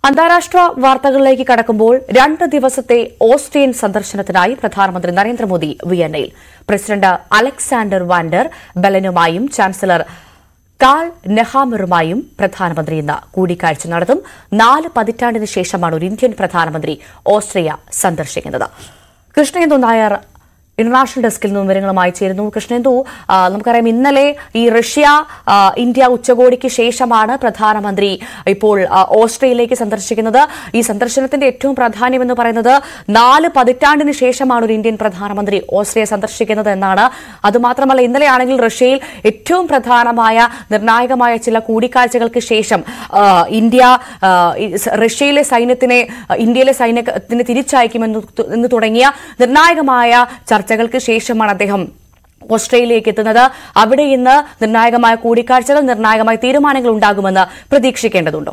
അന്താരാഷ്ട്ര വാർത്തകളിലേക്ക് കടക്കുമ്പോൾ 2 ദിവസത്തെ ഓസ്ട്രിയൻ സന്ദർശനത്തിനായി പ്രധാനമന്ത്രി നരേന്ദ്രമോദി വിയന്നയിൽ. പ്രസിഡന്റ് അലക്സാണ്ടർ വാൻഡർ ബെലനുമായും ചാൻസലർ കാൾ നെഹാമറുമായും പ്രധാനമന്ത്രി ഇന്ന് കൂടിക്കാഴ്ച നടത്തും. 4 പതിറ്റാണ്ടിന് ശേഷമാണ് ഒരു ഇന്ത്യൻ പ്രധാനമന്ത്രി ഓസ്ട്രിയ സന്ദർശിക്കുന്നത്. കൃഷ്ണേന്ദു നായർ ഇന്റർനാഷണൽ ഡെസ്കിൽ നിന്നും വിവരങ്ങളുമായി ചേരുന്നു. കൃഷ്ണേന്ദു, നമുക്കറിയാം ഇന്നലെ ഈ റഷ്യ ഇന്ത്യ ഉച്ചകോടിക്ക് ശേഷമാണ് പ്രധാനമന്ത്രി ഇപ്പോൾ ഓസ്ട്രിയയിലേക്ക് സന്ദർശിക്കുന്നത്. ഈ സന്ദർശനത്തിന്റെ ഏറ്റവും പ്രാധാന്യം എന്ന് പറയുന്നത് 4 പതിറ്റാണ്ടിന് ശേഷമാണ് ഒരു ഇന്ത്യൻ പ്രധാനമന്ത്രി ഓസ്ട്രിയ സന്ദർശിക്കുന്നത് എന്നാണ്. അതുമാത്രമല്ല, ഇന്നലെയാണെങ്കിൽ റഷ്യയിൽ ഏറ്റവും പ്രധാനമായ നിർണായകമായ ചില കൂടിക്കാഴ്ചകൾക്ക് ശേഷം ഇന്ത്യ റഷ്യയിലെ സൈന്യത്തിനെ ഇന്ത്യയിലെ സൈന്യത്തിന് തിരിച്ചയക്കുമെന്ന് തുടങ്ങിയ നിർണായകമായ ചർച്ചകൾക്ക് ശേഷമാണ് അദ്ദേഹം ഓസ്ട്രേലിയയിലേക്ക് എത്തുന്നത്. അവിടെ ഇന്ന് നിർണായകമായ കൂടിക്കാഴ്ചകൾ, നിർണായകമായ തീരുമാനങ്ങൾ ഉണ്ടാകുമെന്ന് പ്രതീക്ഷിക്കേണ്ടതുണ്ടോ?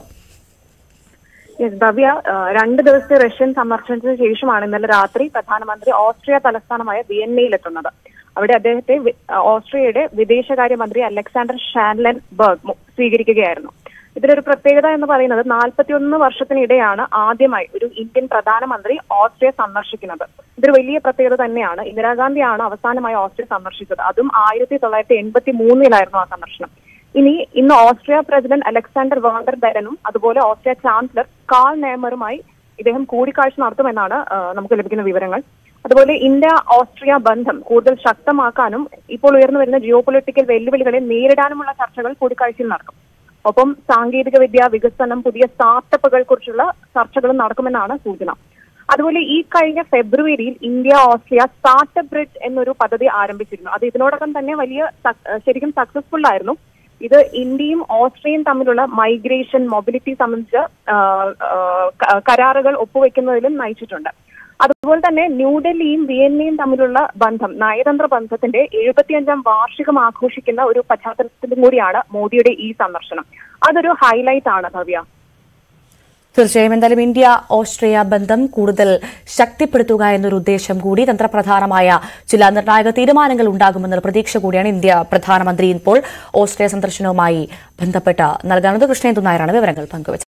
ഭവ്യ, 2 ദിവസത്തെ റഷ്യൻ സന്ദർശനത്തിന് ശേഷമാണ് ഇന്നലെ രാത്രി പ്രധാനമന്ത്രി ഓസ്ട്രിയ തലസ്ഥാനമായ വിയന്നയിലെത്തുന്നത്. അവിടെ അദ്ദേഹത്തെ ഓസ്ട്രിയയുടെ വിദേശകാര്യമന്ത്രി അലക്സാണ്ടർ ഷാൻലെൻബർഗ് സ്വീകരിക്കുകയായിരുന്നു. ഇതിലൊരു പ്രത്യേകത എന്ന് പറയുന്നത് 41 വർഷത്തിനിടെയാണ് ആദ്യമായി ഒരു ഇന്ത്യൻ പ്രധാനമന്ത്രി ഓസ്ട്രിയ സന്ദർശിക്കുന്നത്. ഇതൊരു വലിയ പ്രത്യേകത തന്നെയാണ്. ഇന്ദിരാഗാന്ധിയാണ് അവസാനമായി ഓസ്ട്രിയ സന്ദർശിച്ചത്. അതും 1983 ആ സന്ദർശനം. ഇന്ന് ഓസ്ട്രിയ പ്രസിഡന്റ് അലക്സാണ്ടർ വാൻഡർ ബെലനും അതുപോലെ ഓസ്ട്രിയ ചാൻസലർ കാൾ നെഹമറുമായി ഇദ്ദേഹം കൂടിക്കാഴ്ച നടത്തുമെന്നാണ് നമുക്ക് ലഭിക്കുന്ന വിവരങ്ങൾ. അതുപോലെ ഇന്ത്യ ഓസ്ട്രിയ ബന്ധം കൂടുതൽ ശക്തമാക്കാനും ഇപ്പോൾ ഉയർന്നു വരുന്ന ജിയോ പൊളിറ്റിക്കൽ വെല്ലുവിളികളെ നേരിടാനുമുള്ള ചർച്ചകൾ കൂടിക്കാഴ്ചയിൽ നടക്കും. ഒപ്പം സാങ്കേതിക വിദ്യ വികസനം, പുതിയ സ്റ്റാർട്ടപ്പുകളെ കുറിച്ചുള്ള ചർച്ചകളും നടക്കുമെന്നാണ് സൂചന. അതുപോലെ ഈ കഴിഞ്ഞ ഫെബ്രുവരിയിൽ ഇന്ത്യ ഓസ്ട്രിയ സ്റ്റാർട്ടപ്പ് ബ്രിഡ്ജ് എന്നൊരു പദ്ധതി ആരംഭിച്ചിരുന്നു. അത് ഇതിനോടകം തന്നെ ശരിക്കും സക്സസ്ഫുൾ ആയിരുന്നു. ഇത് ഇന്ത്യയും ഓസ്ട്രിയയും തമ്മിലുള്ള മൈഗ്രേഷൻ, മൊബിലിറ്റി സംബന്ധിച്ച കരാറുകൾ ഒപ്പുവെക്കുന്നതിലും നയിച്ചിട്ടുണ്ട്. അതുപോലെ തന്നെ ന്യൂഡൽഹിയും വിയന്നയും തമ്മിലുള്ള ബന്ധം, നയതന്ത്ര ബന്ധത്തിന്റെ 75ാം വാർഷികം ആഘോഷിക്കുന്ന ഒരു പശ്ചാത്തലത്തിലും കൂടിയാണ് മോദിയുടെ ഈ സന്ദർശനം. അതൊരു ഹൈലൈറ്റ് ആണ് ഭവ്യ. തീർച്ചയായും. എന്തായാലും ഇന്ത്യ ഓസ്ട്രിയ ബന്ധം കൂടുതൽ ശക്തിപ്പെടുത്തുക എന്നൊരു ഉദ്ദേശം കൂടി, തന്ത്രപ്രധാനമായ ചില നിർണായക തീരുമാനങ്ങൾ ഉണ്ടാകുമെന്നുള്ള പ്രതീക്ഷ കൂടിയാണ് ഇന്ത്യ പ്രധാനമന്ത്രി ഇപ്പോൾ ഓസ്ട്രിയ സന്ദർശനവുമായി ബന്ധപ്പെട്ട് നൽകാനുള്ളത്. കൃഷ്ണേന്ദു നായരാണ് വിവരങ്ങൾ പങ്കുവച്ചത്.